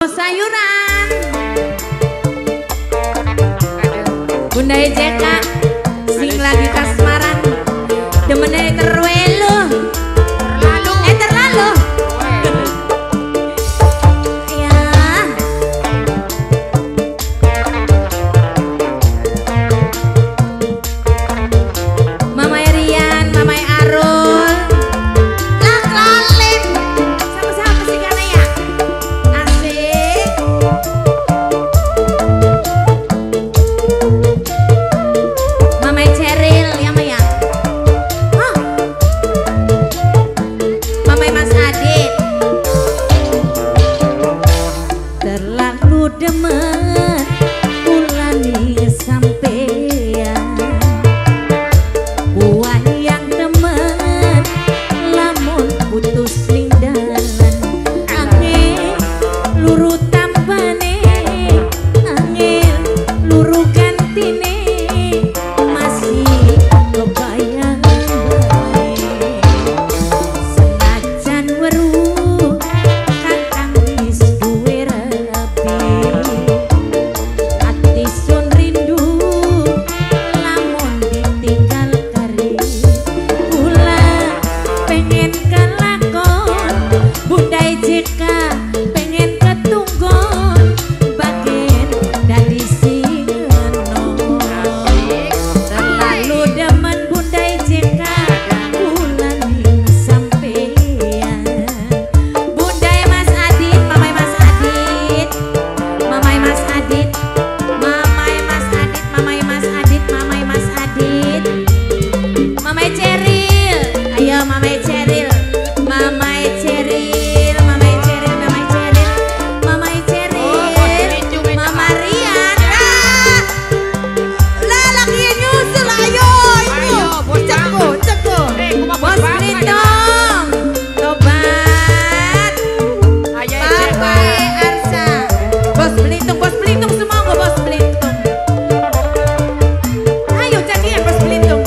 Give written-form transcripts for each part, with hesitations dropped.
sayuran Bunda Jeka sing lagi kasmaran demennya terwelu terlalu ya Mama Rian, Mama Arul lah lalim sama-sama sih karena ya asik Mama Ceril ya Maya Mama Mas Adit terlalu demen ulani sampean buah yang demen lamun putus ning dalan angin luru tambane angin luru gantine masih kebayang bae senajan weruh kakang wis duwe rapi ati sun rindu lamun ditinggal kari kula pengen kelakon Bunda Jeka pengen ketunggon bagian dari singenon terlalu demen Bunda Jeka ulani sampean Bunda Mas Adit Mamai Mas Adit Mamai Mas Adit Mamai Mas Adit Mamai Mas Adit Mamai Mas Adit Mamai Ceril ayo Mamai Ceril Mamai Ceril Mamai Ceril Mamai Ceril Mamai Ceril Mama Rian lah lagi nyusul ayo ceko bos Blitong tobat Papa Arsa bos Belitung semua kok bos Belitung ayo jadian bos Belitung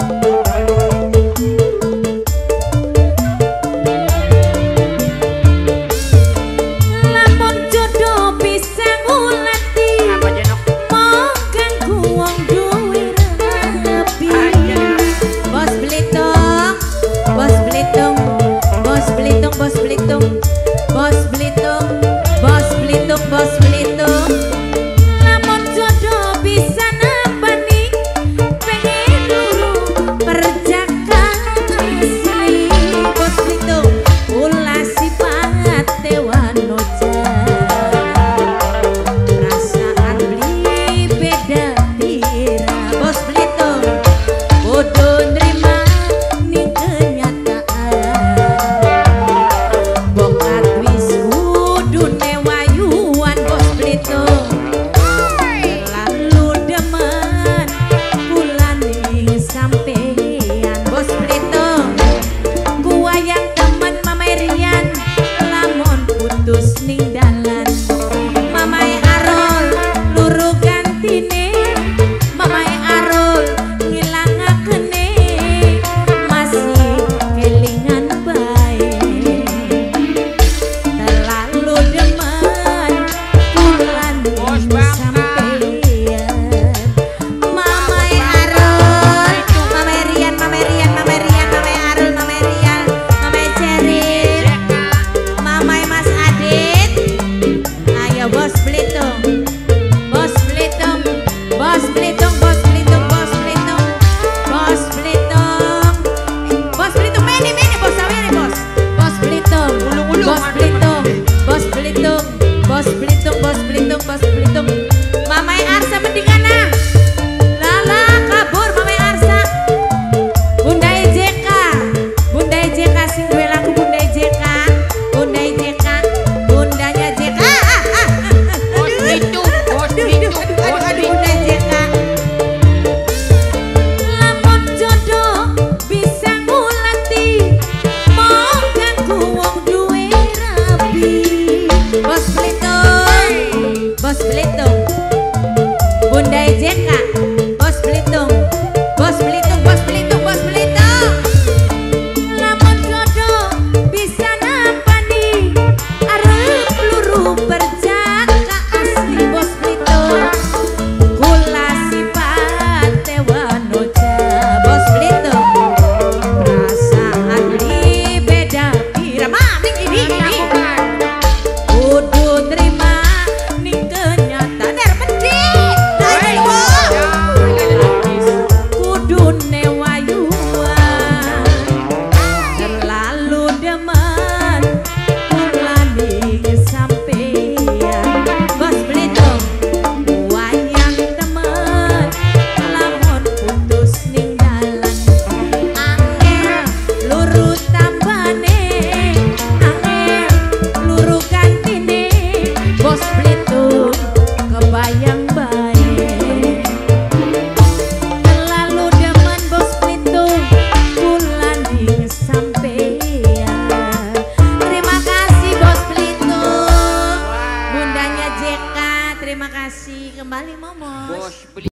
lamun jodoh bisa ngulati mogang kuwong duwe rapi bos Belitung bos Belitung bos Belitung bos Belitung bos Belitung bos Belitung bos Belitung lamun jodoh bisa napani pengen luru perjaka asli bos Belitung ulah sifat dewan noja perasaan beli beda tira bos Belitung bodoh nerima nih kenyataan bokat wis kudu newayuan bos Belitung terlalu demen ulani sampean bos Belitung gua yang temen Mama Rian lamun putus ning dalan Mamai Arul luru gantine Mamai Arul ngilangakene masih kelingan bae terlalu demen ulani sampean Mamai Arul Mamai Rian Mamai Rian Mamai Rian Mamai Arul Mamai Rian Mamai Ceril Mamai Mas Adit ayo bos Belitung bos Belitung bos Belitung bos Belitung bos Belitung bos Belitung bos Belitung meni bos sawene bos bos Belitung bos Belitung bos Belitung bos Belitung bos Belitung bos Belitung Mamai Arsa mendingana lala kabur Mamai Arsa Bunda Jeka Bunda Jeka sing duwe lagu Bunda Jeka Bunda Jeka Bundanya Jeka Bos Belitung Bunda Jeka lamun jodoh bisa ngulati mogang kuwong duwe rapi bos Belitung bos Belitung Bunda Jeka bos Belitung bos Belitung bos Belitung bos Belitung lamun jodoh bisa napani arep peluru perjalanan JK, terima kasih kembali Momos. Bos beli